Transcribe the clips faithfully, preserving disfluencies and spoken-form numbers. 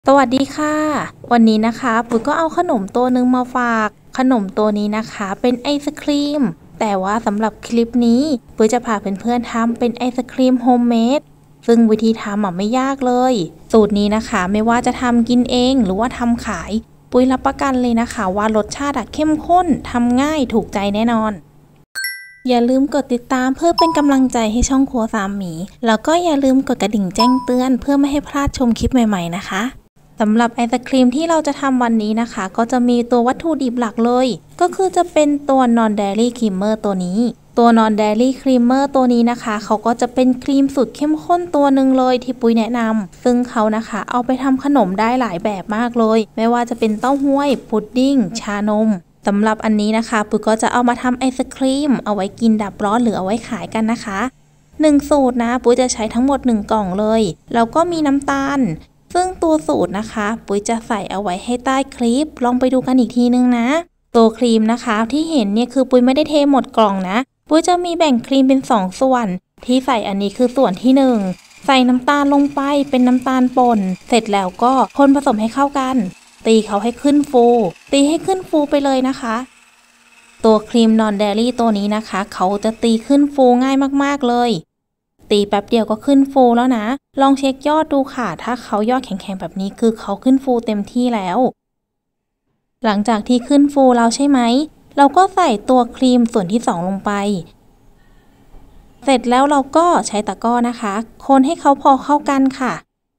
สวัสดีค่ะวันนี้นะคะปุ๋ยก็เอาขนมตัวหนึ่งมาฝากขนมตัวนี้นะคะเป็นไอศครีมแต่ว่าสำหรับคลิปนี้ปุ๋ยจะพาเพื่อนๆทำเป็นไอศครีมโฮมเมดซึ่งวิธีทำอ่ะไม่ยากเลยสูตรนี้นะคะไม่ว่าจะทำกินเองหรือว่าทำขายปุ๋ยรับประกันเลยนะคะว่ารสชาติเข้มข้นทำง่ายถูกใจแน่นอนอย่าลืมกดติดตามเพื่อเป็นกำลังใจให้ช่องครัวสามหมีแล้วก็อย่าลืมกดกระดิ่งแจ้งเตือนเพื่อไม่ให้พลาดชมคลิปใหม่ๆนะคะสำหรับไอศครีมที่เราจะทำวันนี้นะคะก็จะมีตัววัตถุดิบหลักเลยก็คือจะเป็นตัวนอนเดลี่ครีมเมอร์ตัวนี้ตัวนอนเดลี่ครีมเมอร์ตัวนี้นะคะเขาก็จะเป็นครีมสุดเข้มข้นตัวหนึ่งเลยที่ปุ้ยแนะนำซึ่งเขานะคะเอาไปทำขนมได้หลายแบบมากเลยไม่ว่าจะเป็นเต้าหู้พุดดิ้งชานมสำหรับอันนี้นะคะปุ้ยก็จะเอามาทำไอศครีมเอาไว้กินดับร้อนหรือเอาไว้ขายกันนะคะหนึ่งสูตรนะปุ้ยจะใช้ทั้งหมดหนึ่งกล่องเลยแล้วก็มีน้ำตาลซึ่งตัวสูตรนะคะปุ้ยจะใส่เอาไว้ให้ใต้คลิปลองไปดูกันอีกทีนึงนะตัวครีมนะคะที่เห็นเนี่ยคือปุ้ยไม่ได้เทหมดกล่องนะปุ้ยจะมีแบ่งครีมเป็นสองส่วนที่ใส่อันนี้คือส่วนที่หนึ่งใส่น้ำตาลลงไปเป็นน้ำตาลป่นเสร็จแล้วก็คนผสมให้เข้ากันตีเขาให้ขึ้นฟูตีให้ขึ้นฟูไปเลยนะคะตัวครีมนอนเดลี่ตัวนี้นะคะเขาจะตีขึ้นฟูง่ายมากๆเลยตีแป๊บเดียวก็ขึ้นฟูแล้วนะลองเช็คยอดดูค่ะถ้าเขายอดแข็งๆแบบนี้คือเขาขึ้นฟูเต็มที่แล้วหลังจากที่ขึ้นฟูแล้วใช่ไหมเราก็ใส่ตัวครีมส่วนที่สองลงไปเสร็จแล้วเราก็ใช้ตะกร้อนะคะคนให้เขาพอเข้ากันค่ะ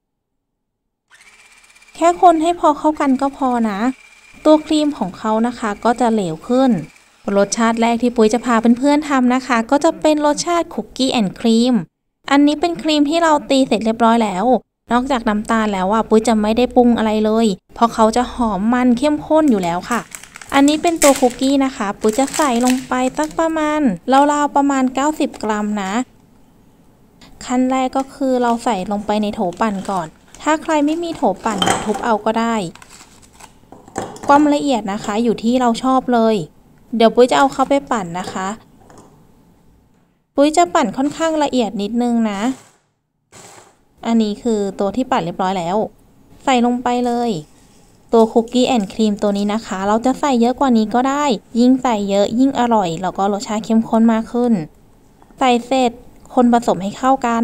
แค่คนให้พอเข้ากันก็พอนะตัวครีมของเขานะคะก็จะเหลวขึ้นรสชาติแรกที่ปุ้ยจะพาเพื่อนๆทำนะคะก็จะเป็นรสชาติคุกกี้แอนด์ครีมอันนี้เป็นครีมที่เราตีเสร็จเรียบร้อยแล้วนอกจากน้ำตาลแล้วอ่ะปุ้ยจะไม่ได้ปรุงอะไรเลยเพราะเขาจะหอมมันเข้มข้นอยู่แล้วค่ะอันนี้เป็นตัวคุกกี้นะคะปุ้ยจะใส่ลงไปสักประมาณราวๆประมาณเก้าสิบกรัมนะขั้นแรกก็คือเราใส่ลงไปในโถปั่นก่อนถ้าใครไม่มีโถปั่นทุบเอาก็ได้ความละเอียดนะคะอยู่ที่เราชอบเลยเดี๋ยวปุ้ยจะเอาเข้าไปปั่นนะคะปุ้ยจะปั่นค่อนข้างละเอียดนิดนึงนะอันนี้คือตัวที่ปั่นเรียบร้อยแล้วใส่ลงไปเลยตัวคุกกี้แอนด์ครีมตัวนี้นะคะเราจะใส่เยอะกว่านี้ก็ได้ยิ่งใส่เยอะยิ่งอร่อยแล้วก็รสชาติเข้มข้นมากขึ้นใส่เสร็จคนผสมให้เข้ากัน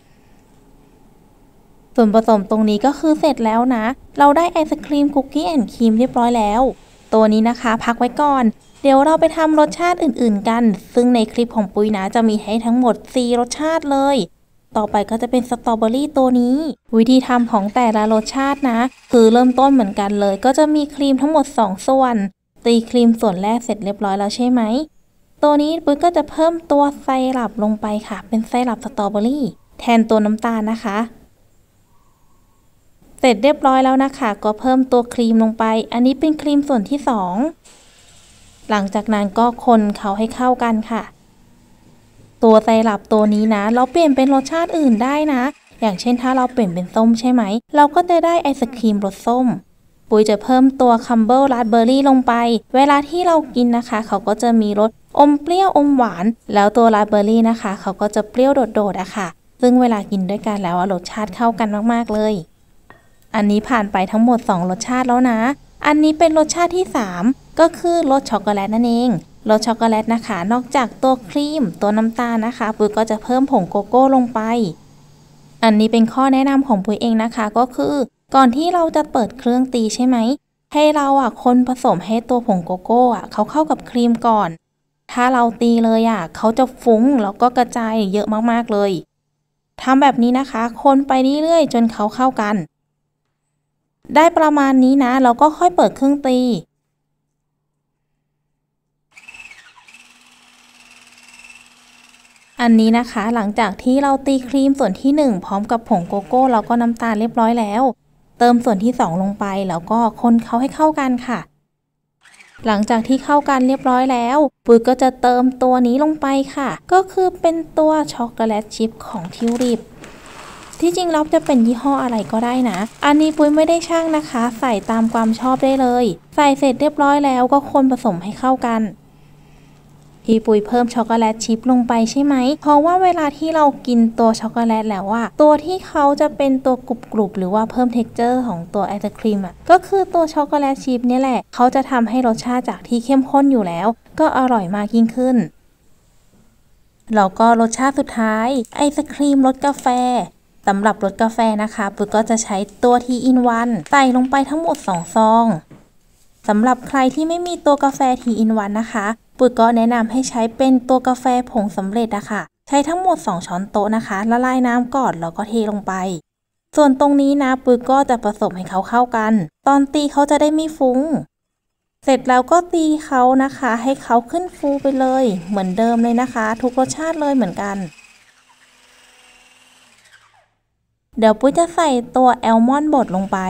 ส่วนผสมตรงนี้ก็คือเสร็จแล้วนะเราได้ไอศครีมคุกกี้แอนด์ครีมเรียบร้อยแล้วตัวนี้นะคะพักไว้ก่อนเดี๋ยวเราไปทำรสชาติอื่นๆกันซึ่งในคลิปของปุ้ยนะจะมีให้ทั้งหมดสี่รสชาติเลยต่อไปก็จะเป็นสตรอเบอรี่ตัวนี้วิธีทำของแต่ละรสชาตินะคือเริ่มต้นเหมือนกันเลยก็จะมีครีมทั้งหมดสองส่วนตีครีมส่วนแรกเสร็จเรียบร้อยแล้วใช่ไหมตัวนี้ปุ้ยก็จะเพิ่มตัวไซรัปลงไปค่ะเป็นไซรัปสตรอเบอรี่แทนตัวน้ำตาลนะคะเสร็จเรียบร้อยแล้วนะคะก็เพิ่มตัวครีมลงไปอันนี้เป็นครีมส่วนที่สองหลังจากนั้นก็คนเขาให้เข้ากันค่ะตัวไซรัปตัวนี้นะเราเปลี่ยนเป็นรสชาติอื่นได้นะอย่างเช่นถ้าเราเปลี่ยนเป็นส้มใช่ไหมเราก็จะได้ไอศครีมรสส้มปุ้ยจะเพิ่มตัวคัมเบิลราสเบอร์รี่ลงไปเวลาที่เรากินนะคะเขาก็จะมีรสอมเปรี้ยวอมหวานแล้วตัวราสเบอร์รี่นะคะเขาก็จะเปรี้ยวโดดๆอะค่ะซึ่งเวลากินด้วยกันแล้วรสชาติเข้ากันมากๆเลยอันนี้ผ่านไปทั้งหมดสองรสชาติแล้วนะอันนี้เป็นรสชาติที่สามก็คือรสช็อกโกแลตนั่นเองรสช็อกโกแลตนะคะนอกจากตัวครีมตัวน้ำตาลนะคะปุ้ยก็จะเพิ่มผงโกโก้ลงไปอันนี้เป็นข้อแนะนำของปุ้ยเองนะคะก็คือก่อนที่เราจะเปิดเครื่องตีใช่ไหมให้เราอ่ะคนผสมให้ตัวผงโกโก้อ่ะเขาเข้ากับครีมก่อนถ้าเราตีเลยอ่ะเขาจะฟุ้งแล้วก็กระจายเยอะมากๆเลยทำแบบนี้นะคะคนไปเรื่อยๆจนเขาเข้ากันได้ประมาณนี้นะเราก็ค่อยเปิดเครื่องตีอันนี้นะคะหลังจากที่เราตีครีมส่วนที่หนึ่งพร้อมกับผงโกโก้แล้วก็น้ำตาลเรียบร้อยแล้วเติมส่วนที่สองลงไปแล้วก็คนเขาให้เข้ากันค่ะหลังจากที่เข้ากันเรียบร้อยแล้วปุ้ยก็จะเติมตัวนี้ลงไปค่ะก็คือเป็นตัวช็อกโกแลตชิพของทิวลิปที่จริงแล้วจะเป็นยี่ห้ออะไรก็ได้นะอันนี้ปุ้ยไม่ได้ชั่งนะคะใส่ตามความชอบได้เลยใส่เสร็จเรียบร้อยแล้วก็คนผสมให้เข้ากันที่ปุ้ยเพิ่มช็อกโกแลตชิพลงไปใช่ไหมเพราะว่าเวลาที่เรากินตัวช็อกโกแลตแล้วอะตัวที่เขาจะเป็นตัวกรุบๆหรือว่าเพิ่มเท็กเจอร์ของตัวไอศครีมอะก็คือตัวช็อกโกแลตชิพนี่แหละเขาจะทำให้รสชาติจากที่เข้มข้นอยู่แล้วก็อร่อยมากยิ่งขึ้นแล้วก็รสชาติสุดท้ายไอศครีมรสกาแฟสำหรับรสกาแฟนะคะปุ้ยก็จะใช้ตัวทีอินวันใส่ลงไปทั้งหมดสองซองสำหรับใครที่ไม่มีตัวกาแฟทีอินวันนะคะปุ้ยก็แนะนำให้ใช้เป็นตัวกาแฟผงสำเร็จอะค่ะใช้ทั้งหมดสองช้อนโต๊ะนะคะละลายน้ำก่อนแล้วก็เทลงไปส่วนตรงนี้นะปุ้ยก็จะผสมให้เขาเข้ากันตอนตีเขาจะได้ไม่ฟุ้งเสร็จแล้วก็ตีเขานะคะให้เขาขึ้นฟูไปเลยเหมือนเดิมเลยนะคะทุกรสชาติเลยเหมือนกันเดี๋ยวปุ้ยจะใส่ตัวแอลมอนด์บดลงไป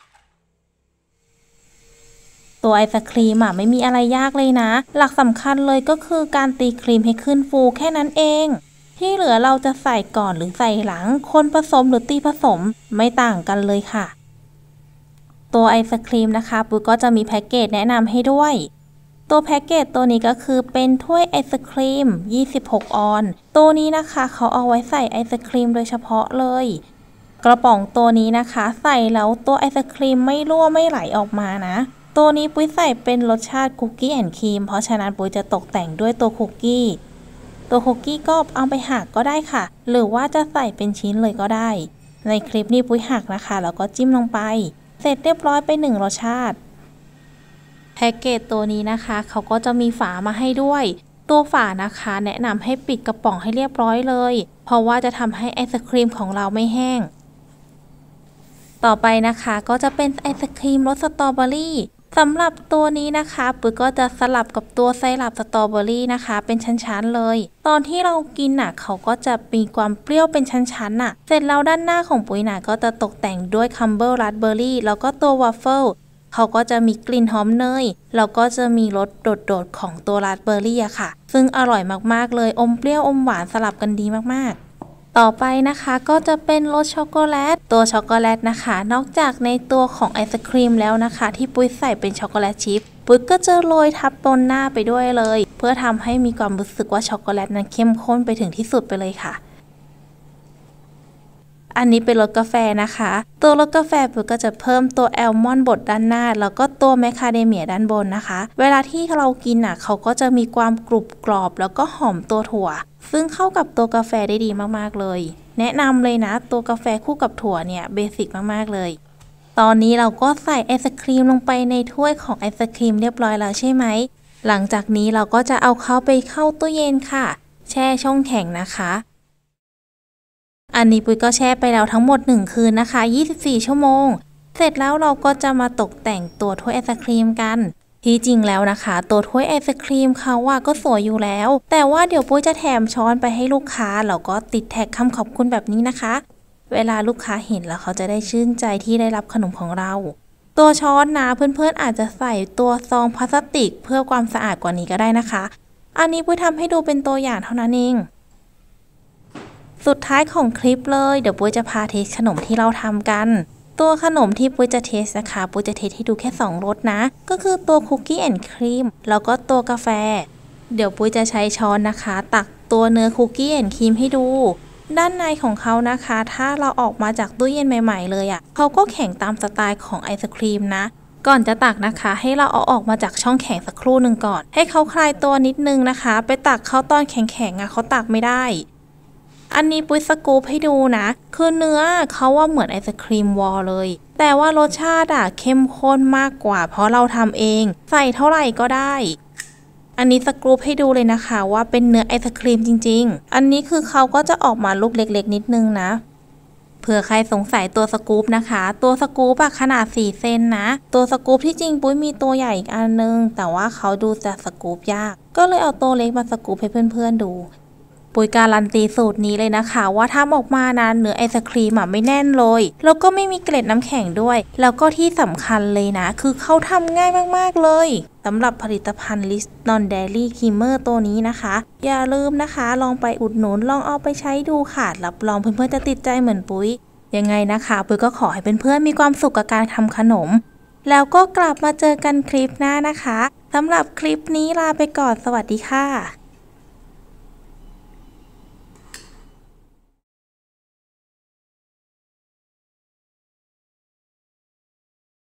ตัวไอศครีมอ่ะไม่มีอะไรยากเลยนะหลักสำคัญเลยก็คือการตีครีมให้ขึ้นฟูแค่นั้นเองที่เหลือเราจะใส่ก่อนหรือใส่หลังคนผสมหรือตีผสมไม่ต่างกันเลยค่ะตัวไอศครีมนะคะปุ้ยก็จะมีแพ็กเกจแนะนำให้ด้วยตัวแพ็กเกจตัวนี้ก็คือเป็นถ้วยไอศครีมยี่สิบหกออนซ์ตัวนี้นะคะเขาเอาไว้ใส่ไอศครีมโดยเฉพาะเลยกระป๋องตัวนี้นะคะใส่แล้วตัวไอศครีมไม่รั่วไม่ไหลออกมานะตัวนี้ปุ้ยใส่เป็นรสชาติคุกกี้แอนด์ครีมเพราะฉะนั้นปุ้ยจะตกแต่งด้วยตัวคุกกี้ตัวคุกกี้ก็เอาไปหักก็ได้ค่ะหรือว่าจะใส่เป็นชิ้นเลยก็ได้ในคลิปนี้ปุ้ยหักนะคะแล้วก็จิ้มลงไปเสร็จเรียบร้อยไปหนึ่งรสชาติแพ็กเกจตัวนี้นะคะเขาก็จะมีฝามาให้ด้วยตัวฝานะคะแนะนำให้ปิดกระป๋องให้เรียบร้อยเลยเพราะว่าจะทำให้ไอศครีมของเราไม่แห้งต่อไปนะคะก็จะเป็นไอศครีมรสสตรอเบอรี่สำหรับตัวนี้นะคะปุ้ยก็จะสลับกับตัวไซรัปสตรอเบอรี่นะคะเป็นชั้นๆเลยตอนที่เรากินน่ะเขาก็จะมีความเปรี้ยวเป็นชั้นๆน่ะเสร็จแล้วด้านหน้าของปุ้ยน่ะก็จะตกแต่งด้วยคัมเบิลราสเบอร์รี่แล้วก็ตัววาฟเฟิลเขาก็จะมีกลิ่นหอมเนยแล้วก็จะมีรสโดดๆของตัวราสเบอร์รี่อะค่ะซึ่งอร่อยมากๆเลยอมเปรี้ยวอมหวานสลับกันดีมากๆต่อไปนะคะก็จะเป็นรสช็อกโกแลตตัวช็อกโกแลตนะคะนอกจากในตัวของไอศครีมแล้วนะคะที่ปุ้ยใส่เป็นช็อกโกแลตชิพปุ้ยก็จะโรยทับบนหน้าไปด้วยเลยเพื่อทำให้มีความรู้สึกว่าช็อกโกแลตนั้นเข้มข้นไปถึงที่สุดไปเลยค่ะอันนี้เป็นรสกาแฟนะคะตัวรสกาแฟปุ้ยก็จะเพิ่มตัวแอลมอนด์บดด้านหน้าแล้วก็ตัวแมคคาเดเมียด้านบนนะคะเวลาที่เรากินอ่ะเขาก็จะมีความกรุบกรอบแล้วก็หอมตัวถั่วซึ่งเข้ากับตัวกาแฟได้ดีมากๆเลยแนะนำเลยนะตัวกาแฟคู่กับถั่วเนี่ยเบสิกมากๆเลยตอนนี้เราก็ใส่ไอศครีมลงไปในถ้วยของไอศครีมเรียบร้อยแล้วใช่ไหมหลังจากนี้เราก็จะเอาเขาไปเข้าตู้เย็นค่ะแช่ช่องแข็งนะคะอันนี้ปุ้ยก็แช่ไปแล้วทั้งหมดหนึ่งคืนนะคะยี่สิบสี่ชั่วโมงเสร็จแล้วเราก็จะมาตกแต่งตัวถ้วยไอศครีมกันที่จริงแล้วนะคะตัวถ้วยไอศครีมเขาว่าก็สวยอยู่แล้วแต่ว่าเดี๋ยวปุ้ยจะแถมช้อนไปให้ลูกค้าแล้วก็ติดแท็กคำขอบคุณแบบนี้นะคะเวลาลูกค้าเห็นแล้วเขาจะได้ชื่นใจที่ได้รับขนมของเราตัวช้อนนะเพื่อนๆอาจจะใส่ตัวซองพลาสติกเพื่อความสะอาดกว่านี้ก็ได้นะคะอันนี้ปุ้ยทำให้ดูเป็นตัวอย่างเท่านั้นเองสุดท้ายของคลิปเลยเดี๋ยวปุ้ยจะพาเทสขนมที่เราทำกันตัวขนมที่ปุ้ยจะเทสนะคะปุ้ยจะเทสให้ดูแค่สองรสนะก็คือตัวคุกกี้แอนด์ครีมแล้วก็ตัวกาแฟเดี๋ยวปุ้ยจะใช้ช้อนนะคะตักตัวเนื้อคุกกี้แอนด์ครีมให้ดูด้านในของเขานะคะถ้าเราออกมาจากตู้เย็นใหม่ๆเลยอ่ะเขาก็แข็งตามสไตล์ของไอศครีมนะก่อนจะตักนะคะให้เราเอาออกมาจากช่องแข็งสักครู่หนึ่งก่อนให้เขาคลายตัวนิดนึงนะคะไปตักเขาตอนแข็งๆอ่ะเขาตักไม่ได้อันนี้ปุ้ยสกู๊ปให้ดูนะคือเนื้อเขาว่าเหมือนไอศครีมวอลเลยแต่ว่ารสชาติอะเข้มข้นมากกว่าเพราะเราทำเองใส่เท่าไหร่ก็ได้อันนี้สกู๊ปให้ดูเลยนะคะว่าเป็นเนื้อไอศครีมจริงๆอันนี้คือเขาก็จะออกมาลูกเล็กๆนิดนึงนะเผื่อใครสงสัยตัวสกู๊ปนะคะตัวสกู๊ปอะขนาดสี่เซนนะตัวสกู๊ปที่จริงปุ้ยมีตัวใหญ่อีกอันนึงแต่ว่าเขาดูจะสกู๊ปยากก็เลยเอาตัวเล็กมาสกู๊ปให้เพื่อนๆดูปุ้ยการันตีสูตรนี้เลยนะคะว่าทำออกมานะเนื้อไอศครีมอ่ะไม่แน่นเลยแล้วก็ไม่มีเกล็ดน้ำแข็งด้วยแล้วก็ที่สำคัญเลยนะคือเขาทำง่ายมากๆเลยสำหรับผลิตภัณฑ์ Liz Non Dairy Creamer ตัวนี้นะคะอย่าลืมนะคะลองไปอุดหนุนลองเอาไปใช้ดูค่ะรับรองเพื่อนๆจะติดใจเหมือนปุ้ยยังไงนะคะปุ้ยก็ขอให้เพื่อนๆมีความสุขกับการทำขนมแล้วก็กลับมาเจอกันคลิปหน้านะคะสำหรับคลิปนี้ลาไปก่อนสวัสดีค่ะ